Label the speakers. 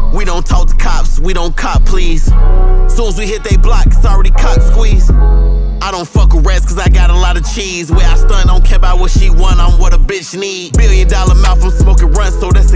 Speaker 1: We don't talk to cops, we don't cop please. Soon as we hit they block, it's already cock squeeze. I don't fuck with rats cause I got a lot of cheese. Where I stun, don't care about what she want, I'm what a bitch need. $1 billion mouth, I'm smoking runs, so that's a